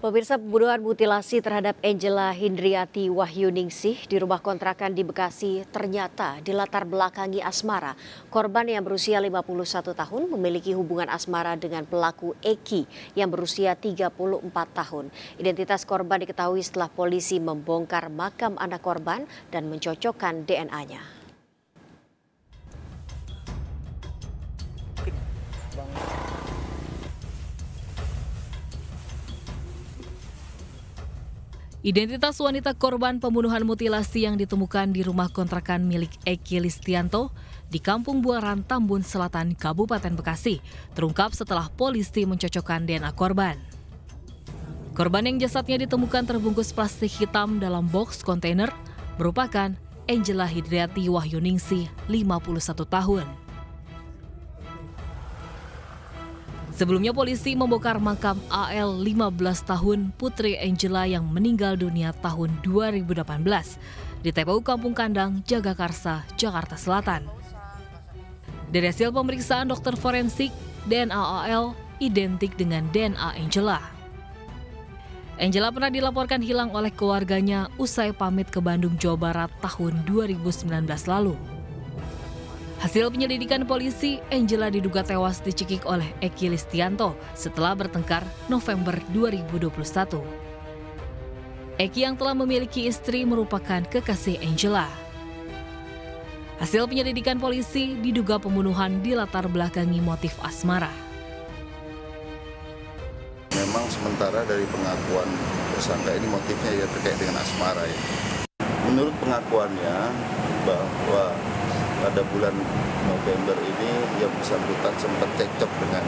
Pemirsa, pembunuhan mutilasi terhadap Angela Hindriati Wahyuningsih di rumah kontrakan di Bekasi ternyata dilatar belakangi asmara. Korban yang berusia 51 tahun memiliki hubungan asmara dengan pelaku Eki yang berusia 34 tahun. Identitas korban diketahui setelah polisi membongkar makam anak korban dan mencocokkan DNA-nya. Identitas wanita korban pembunuhan mutilasi yang ditemukan di rumah kontrakan milik Eki Listianto di Kampung Buaran, Tambun Selatan, Kabupaten Bekasi, terungkap setelah polisi mencocokkan DNA korban. Korban yang jasadnya ditemukan terbungkus plastik hitam dalam box kontainer merupakan Angela Hindriati Wahyuningsih, 51 tahun. Sebelumnya polisi membongkar makam AL 15 tahun putri Angela yang meninggal dunia tahun 2018 di TPU Kampung Kandang, Jagakarsa, Jakarta Selatan. Dari hasil pemeriksaan dokter forensik, DNA AL identik dengan DNA Angela. Angela pernah dilaporkan hilang oleh keluarganya usai pamit ke Bandung, Jawa Barat tahun 2019 lalu. Hasil penyelidikan polisi, Angela diduga tewas dicekik oleh Eki Listianto setelah bertengkar November 2021. Eki yang telah memiliki istri merupakan kekasih Angela. Hasil penyelidikan polisi diduga pembunuhan dilatar belakangi motif asmara. Memang sementara dari pengakuan tersangka ini motifnya ya terkait dengan asmara ya. Menurut pengakuannya bahwa pada bulan November ini yang bersangkutan sempat cekcok dengan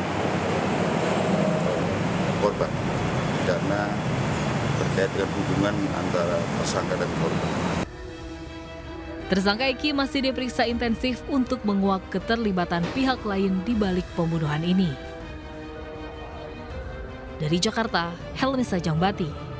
korban karena terkait dengan hubungan antara tersangka dan korban. Tersangka Eki masih diperiksa intensif untuk menguak keterlibatan pihak lain di balik pembunuhan ini. Dari Jakarta, Helmi Sajangbati.